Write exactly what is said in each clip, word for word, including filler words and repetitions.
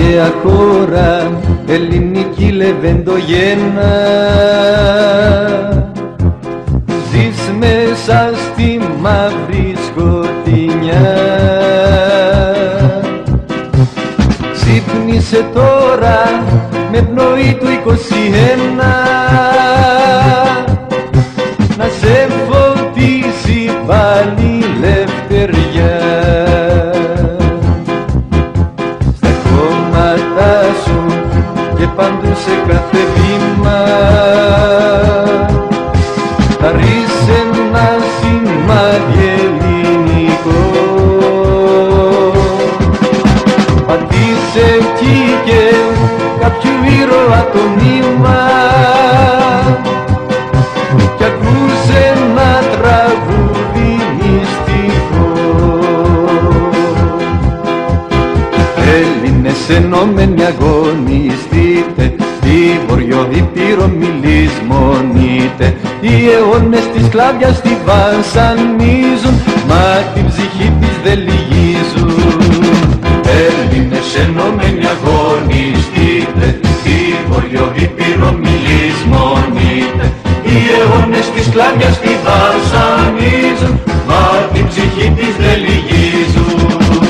αρχαία χώρα, ελληνική λεβεντογένα. Ζεις μέσα στη μαύρη σκοτεινιά. Ξύπνησε τώρα με πνοή του είκοσι ένα, να σε φωτίσει πάλι η λευτεριά. Στα κόμματα σου και παντού σε κάθε βήμα θα ρίξει ένα σημάδι ελληνικό. Πατήσε εκεί και κάποιου ήρωα το νήμα κι ακούσε ένα τραγούδι μυστικό. Έλληνες ενωμένοι αγωνιστείτε, τη Βορειοήπειρο μη λησμονείτε. Οι αιώνες της σκλάβιας τη βασανίζουν, μα την ψυχή της δεν λυγίζουν. Έλληνες ενωμένοι αγωνιστείτε, τη Βορειοήπειρο μη λησμονείτε. Οι αιώνες της σκλάβιας τη βασανίζουν, μα την ψυχή της δεν λυγίζουν.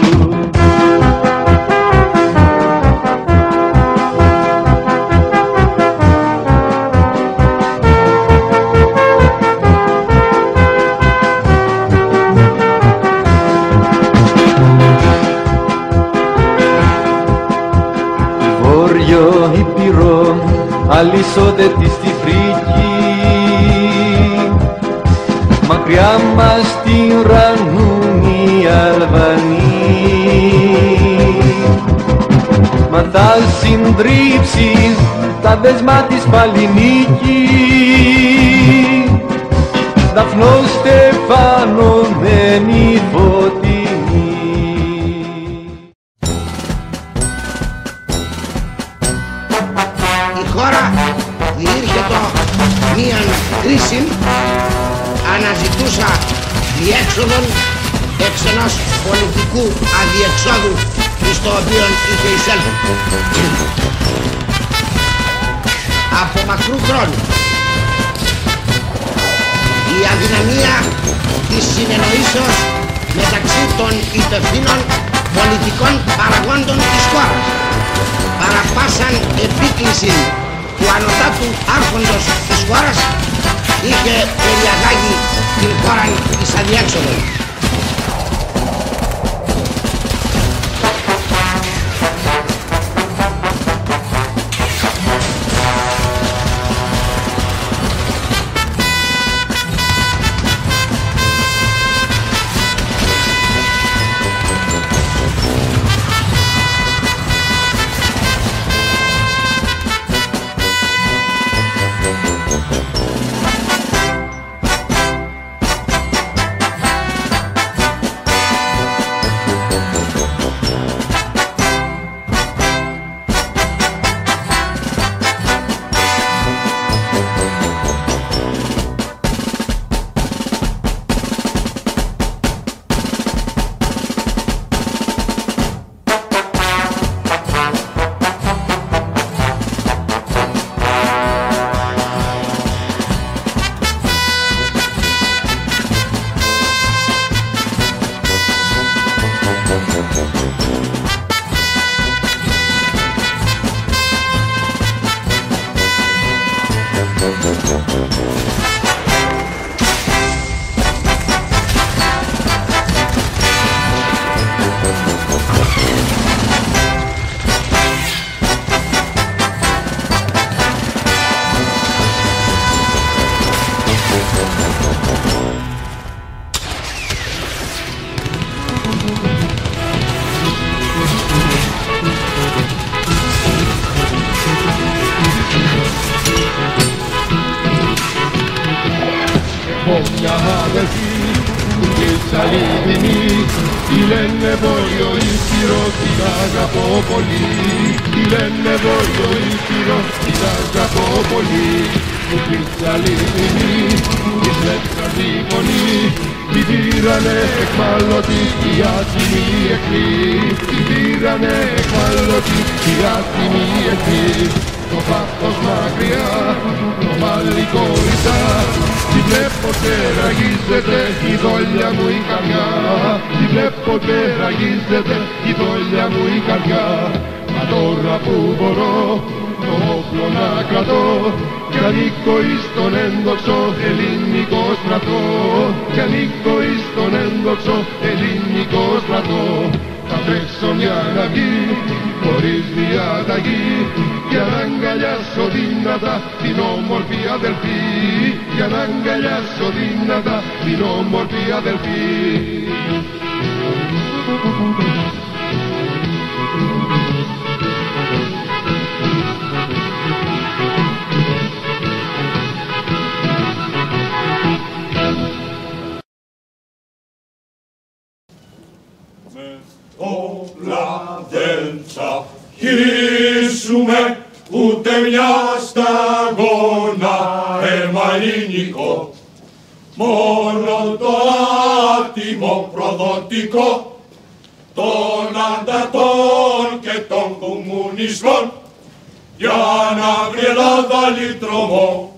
Βορειοήπειρο αλυσόδετη στη φρίκη, μακριά μας την ουρανούν οι Αλβανοί. Μα θα συντρίψει τα δεσμά της πάλι νίκη, Δαφνό Στεφάνο μένει φωτεινή. Η χώρα διήρχετο μίαν κρίση, αναζητούσα διέξοδον εξ ενός πολιτικού αδιεξόδου στο οποίο είχε εισέλθει. Από μακρού χρόνου η αδυναμία της συνεννοήσεως μεταξύ των υπευθύνων πολιτικών παραγόντων της χώρας παρά πάσαν επίκληση του ανωτάτου άρχοντος της χώρας είχε περιαγάγει την χώρα της αδιέξοδων. Μια αδερφή και σαλίδινη, τη λένε Βορειοήπειρο, την αγαπώ πολύ. Τη λένε Βορειοήπειρο, την αγαπώ πολύ. της αλήθινη, της λέξας η φωνή, την πήρανε εκμάλλωτη οι άσημοι εχθροί, την πήρανε εκμάλλωτη οι άσημοι εχθροί. Το πάθος μακριά, το μάλι κόρισα, τη βλέπω και ραγίζεται η δόλια μου η καρδιά, τη βλέπω και ραγίζεται η δόλια μου η καρδιά. Μα τώρα που μπορώ το όπλο να κρατώ κι ανήκω εις τον ένδοξο ελληνικό στρατό, κι ανήκω εις τον ένδοξο ελληνικό στρατό. Θα τρέξω μια ναυγή χωρίς διαταγή για να αγκαλιάσω δυνατά την όμορφη αδελφή, για να αγκαλιάσω δυνατά την όμορφη αδελφή. Όπλα δεν θα χύσουμε ούτε μια σταγόνα αίμα ελληνικό. Μόνο το άτιμο προδοτικό των ανταρτών και των κομμουνισμών για να βρει Ελλάδα λυτρωμό